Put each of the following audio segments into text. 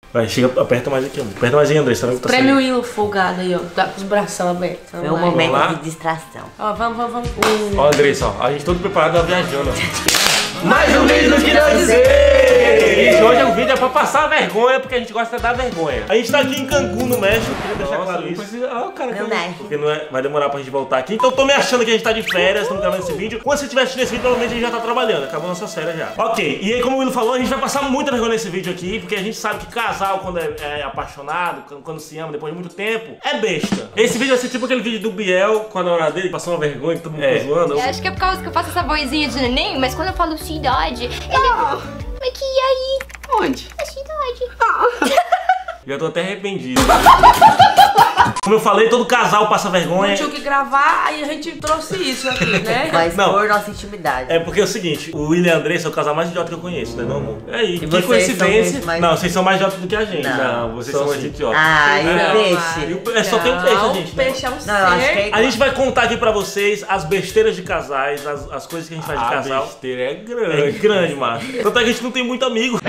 Vai, chega, aperta mais aqui, amor. Aperta mais aí, Andressa. Tá Prêmio Willow folgado aí, ó. Tá com os bração abertos. É um momento de distração. Ó, vamos. Ó, Andressa, ó. A gente todo preparado, viajando, ó. Mais um vídeo do que não dizer! Gente, hoje o vídeo é pra passar vergonha, porque a gente gosta de dar vergonha. A gente tá aqui em Cancún, no México, queria deixar claro isso. Cara, No México. porque não é, vai demorar pra gente voltar aqui. Então eu tô me achando que a gente tá de férias, estamos gravando esse vídeo. Quando você estiver assistindo esse vídeo, provavelmente a gente já tá trabalhando, acabou nossa férias já. Ok, e aí como o Willo falou, a gente vai passar muita vergonha nesse vídeo aqui, porque a gente sabe que casal, quando é apaixonado, quando se ama depois de muito tempo, é besta. Esse vídeo vai ser tipo aquele vídeo do Biel com a namorada dele, passou uma vergonha, todo mundo ficou zoando. Eu acho que é por causa que eu faço essa vozinha de neném, mas quando eu falo cidade, ele... Mas que e aí? Onde? A cidade. Já tô até arrependido. Como eu falei, todo casal passa vergonha. Não tinha o que gravar, aí a gente trouxe isso aqui, né? Mas Não. por nossa intimidade. É porque é o seguinte, o William e a Andressa é o casal mais idiota que eu conheço, né, meu amor? É aí, que vocês coincidência. são mais- Não, vocês são mais idiotas do que a gente. Não. Vocês são mais idiotas. Ah, e É. o peixe? É só tem um peixe, Não, gente. o peixe é um Não, eu acho que ser. é A gente vai contar aqui pra vocês as besteiras de casais, as coisas que a gente faz de casal. besteira é É grande. grande, macho. Tanto é que a gente não tem muito amigo.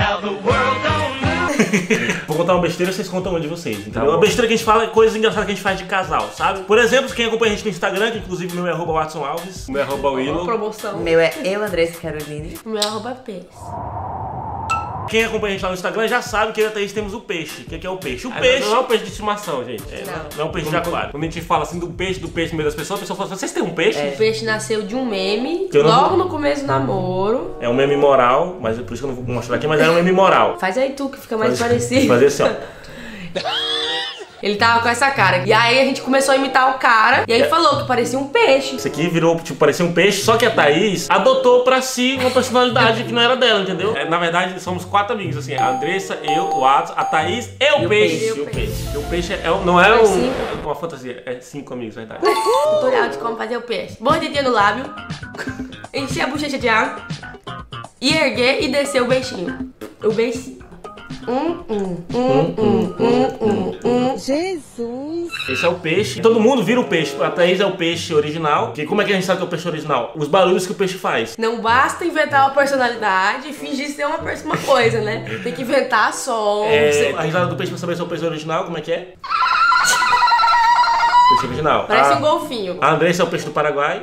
Vou contar uma besteira e vocês contam uma de vocês, entendeu? bom. A besteira que a gente fala é coisas engraçadas que a gente faz de casal, sabe? Por exemplo, quem acompanha a gente no Instagram, que inclusive o meu é @WatsonAlves. O meu é Uma Willow. promoção. O meu é eu, Andressa Caroline. O meu é arroba peixe. Quem acompanha a gente lá no Instagram já sabe que eu e a Thaís temos o peixe. O que é o peixe? O Não peixe é um peixe de estimação, gente. não é um peixe de aquário. Quando a gente fala assim do peixe no meio das pessoas, a pessoa fala assim, vocês têm um peixe? O peixe nasceu de um meme, Que eu não logo vou- no começo do namoro. É um meme moral, mas é por isso que eu não vou mostrar aqui, mas é um meme moral. Faz aí tu, que fica mais parecido. Fazer assim, ó. Ele tava com essa cara. E aí a gente começou a imitar o cara. E aí falou que parecia um peixe. Isso aqui virou, tipo, parecia um peixe, só que a Thaís adotou pra si uma personalidade que não era dela, entendeu? É, na verdade, somos 4 amigos, assim, a Andressa, eu, o Atos, a Thaís e o peixe. E o peixe. E o peixe não é Cinco. uma fantasia, é 5 amigos, verdade. Tutorial de como fazer o peixe. Mordidinha no lábio. Encher a bochecha de água. E erguer e descer o beijinho. O beijinho. Jesus! Esse é o peixe. Todo mundo vira o peixe. A Thaís é o peixe original. Que como é que a gente sabe que é o peixe original? Os barulhos que o peixe faz. Não basta inventar uma personalidade e fingir ser uma coisa, né? Tem que inventar sons. A risada do peixe pra saber se é o peixe original, como é que é? Peixe original. Parece um golfinho. A Andressa é o peixe do Paraguai.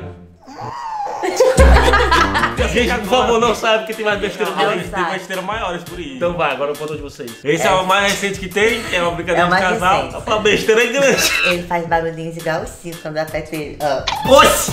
Gente, por favor, não sabe que tem mais besteira por aí. Tem besteiras maiores por aí. Então vai, agora eu conto de vocês. Esse é o mais recente que tem, é uma brincadeira É o de mais casal. recente. A besteira é grande. Ele faz barulhinhos igual o Ciro quando aperta ele. Oxi!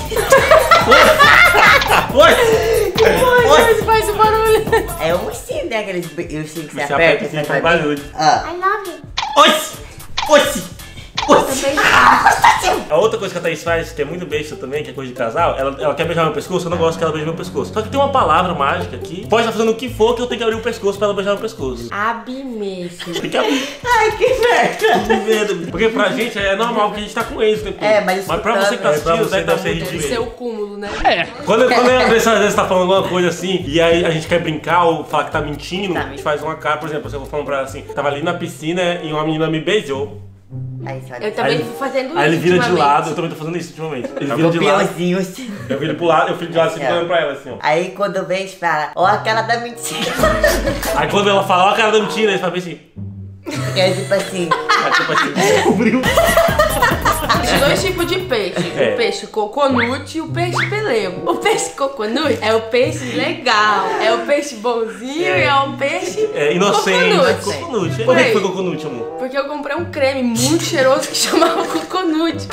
Oxi! Faz o barulho. É o ursinho, né? Aqueles ursinhos que você Você aperta. aperta assim, você faz faz barulho. I love you. Oxi! Oxi! Oxi! Também. A outra coisa que a Thaís faz, que é muito besta também, que é coisa de casal, ela quer beijar meu pescoço, eu não gosto que ela beije meu pescoço. Só que tem uma palavra mágica aqui, pode estar fazendo o que for, que eu tenho que abrir o pescoço pra ela beijar meu pescoço. Abre mesmo. Tem que abrir. Ai, que merda! Porque pra gente é normal que a gente tá com eles o tempo todo. É, mas pra você que tá É, pra assistindo, você deve tá deve ser muito Deve ser o cúmulo, né? Quando a Andressa às vezes tá falando alguma coisa assim, e aí a gente quer brincar ou falar que tá mentindo, a gente faz uma cara, por exemplo, se eu vou falando pra ela assim, tava ali na piscina e uma menina me beijou. Aí, só Eu também Aí- tô fazendo isso. Aí ele vira de ultimamente. lado, eu também tô fazendo isso ultimamente. Ele vira de lado, Copiãozinho assim. eu viro pro lado, eu fico de lado assim, falando pra ela assim, ó. Aí quando eu vejo, fala, ó a cara da mentira. Aí quando ela fala, ó a cara da mentira, ele fala bem assim, E aí tipo assim, aí tipo assim, descobriu. Existem dois tipos de peixe. É. O peixe coconut e o peixe pelego. O peixe coconut é o peixe legal. É o peixe bonzinho e é o peixe Inocente. coconut. Coconut. Por que foi coconut, amor? Porque eu comprei um creme muito cheiroso que chamava coconut.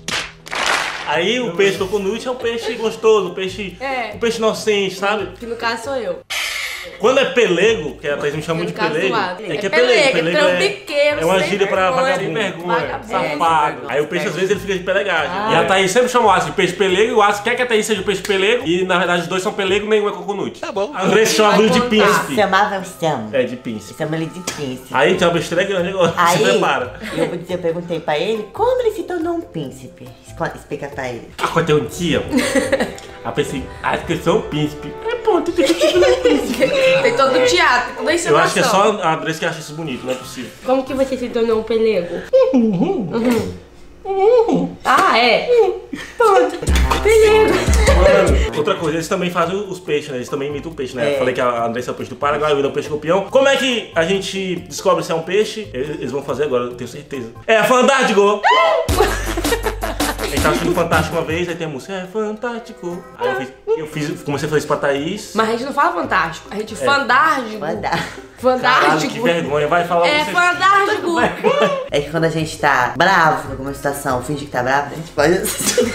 Aí o peixe coconut é um peixe gostoso, um peixe inocente, sabe? Que no caso sou eu. Quando é pelego, que a Thaís me chama muito de caso do pelego, lado. é que É pelego, é Pelego trambiqueiro, é uma sem gíria pra vergonha. vagabundo. vergonha, Safado. Aí o peixe às vezes ele fica de pelegagem. E a Thaís sempre chama o Aço de peixe pelego e o Aço quer que a Thaís seja o peixe pelego e na verdade os dois são pelego, nenhum é coconut. Tá bom. A Andressa chama ele de príncipe. chamava o Sam. É, de príncipe. Chama ele de príncipe. Aí tem uma besteira grande agora, Aí, se prepara. eu perguntei pra ele como ele se tornou um príncipe. Explica pra ele. Aconteceu um dia, aí eu pensei, acho que eu sou um príncipe. É ponto, tem que ser um príncipe. Tem todo o teatro, toda a Eu acho que é encenação. só a Andressa que acha isso bonito, não é possível. Como que você se tornou um pelego? Ah, é? Pronto. Pelego. Mano, outra coisa, eles também fazem os peixes, né? Eles também imitam o peixe, né? Eu falei que a Andressa é o peixe do Paraguai, o Will é o peixe escorpião. Como é que a gente descobre se é um peixe? Eles vão fazer agora, eu tenho certeza. É fantástico! A gente tava assistindo Fantástico uma vez, aí tem a música, é fantástico. Aí comecei a fazer isso pra Thaís. Mas a gente não fala fantástico, a gente fandástico. Caralho, Fandástico. que vergonha, vai falar É vocês. fandástico. É que quando a gente tá bravo com alguma situação, finge que tá bravo, a gente pode assim.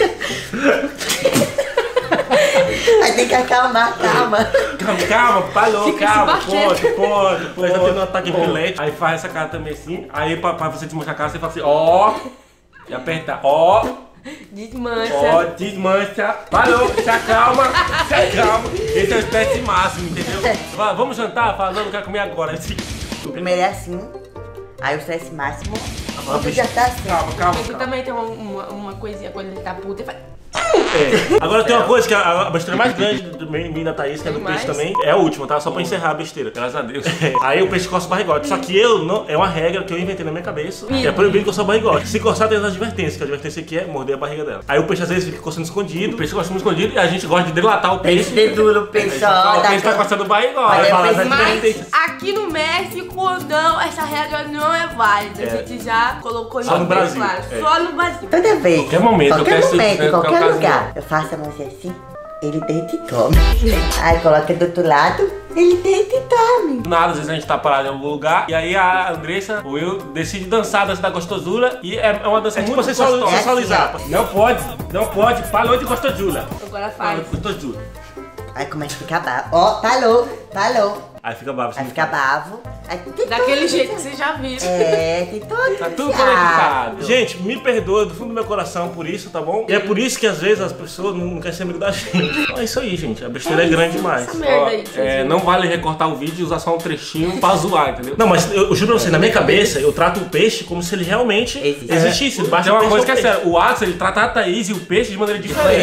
Aí tem que acalmar, calma. Calma, parou, Fica calma, se batendo. pode. Tá tendo um ataque epilético. Aí faz essa cara também assim. Aí pra você desmanchar a cara, você fala assim, ó. E aperta, ó. Desmancha. Ó, desmancha. Parou, se acalma. Esse é o estresse máximo, entendeu? Fala, vamos jantar? Fala, não quero comer agora. Assim. O primeiro é assim, aí o estresse máximo, outro já tá assim. Calma. Ele também tem uma coisinha quando ele tá puto e faz. É. Agora tem uma coisa que a besteira mais grande do mim da Thaís, que é do Tem peixe mais? também, é a última, tá? Só pra encerrar a besteira. Graças a Deus. Aí o peixe coça o barrigote. Só que eu não. É uma regra que eu inventei na minha cabeça. Que é proibido coçar o barrigote. Se coçar, tem as advertências, que a advertência aqui é morder a barriga dela. Aí o peixe às vezes fica coçando escondido. O peixe gosta muito escondido e a gente gosta de delatar o peixe. Peixe deduro, peixe, ó. O peixe tá coçando o barrigol. Mas Aí é fala as peixe- advertências. Aqui no México, não, essa regra não é válida. A gente já colocou Só no bem Brasil. claro. É. Só no Brasil. Toda vez, Qualquer momento, qualquer eu quero momento, ser- em qualquer qualquer lugar, eu faço a mãozinha assim, ele deita e come. Aí coloca do outro lado, ele deita e come. Do nada, às vezes a gente tá parado em algum lugar e aí a Andressa, o Will, decide dançar a dança da gostosura e é uma dança É tipo muito você gostosa. sensualizar. Não pode, falou de gostosura. Agora faz. Gostosura. Aí começa a ficar bravo. Ó, falou. Aí fica bravo. Aí fica bravo. Aí tem Daquele todo- jeito que vocês já viram. É, tem todo. Tá tudo já. conectado. Gente, me perdoa do fundo do meu coração por isso, tá bom? E é por isso que às vezes as pessoas não querem ser amigo da gente. Então é isso aí, gente. A besteira é grande demais. Essa merda aí. que vocês É, viram. não vale recortar o vídeo e usar só um trechinho pra zoar, entendeu? Não, mas eu juro pra você, na minha cabeça, eu trato o peixe como se ele realmente Existe. existisse. Basta Tem uma o coisa que peixe é ou peixe. sério, o Adson, ele trata a Thaís e o peixe de maneira diferente.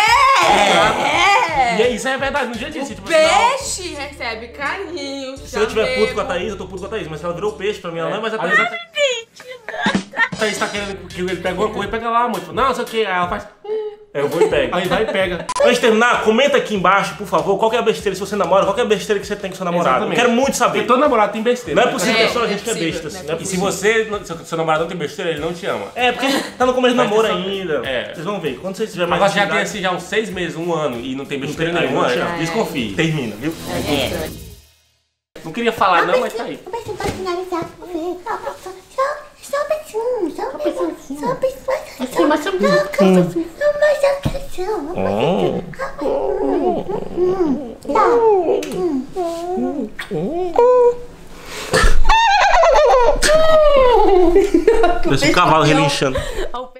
E é, isso é verdade, no dia disso. Tipo, Peixe recebe carinho. Se eu tiver puto com a Thaís, eu tô puto com a Thaís. Mas se ela virou peixe pra mim, ela não é mais a às Thaís. vezes a Thaís tá querendo que ele pegue uma coisa, pega lá, amor. Tipo, não, não sei o que, aí ela faz. Eu vou e pego. Aí vai e pega. Antes de terminar, comenta aqui embaixo, por favor, qual que é a besteira se você namora, qual que é a besteira que você tem com seu namorado. Exatamente. Eu quero muito saber. Porque todo namorado tem besteira. Não é possível que é só a É, gente que é possível, besta, assim. não é Não é E se possível. você, seu namorado não tem besteira, ele não te ama. É, porque tá no começo do namoro Mas é só- ainda. É. Vocês vão ver. Quando vocês tiverem mais Agora já tem intimidade, assim já uns 6 meses, 1 ano e não tem não besteira tem nenhuma, nenhuma, já desconfie. termina, viu? Não queria falar não, mas tá aí. Um beijinho pra finalizar. Só um beijinho, só um beijinho, só um beijinho. Só mais um beijinho. Deixa o cavalo relinchando.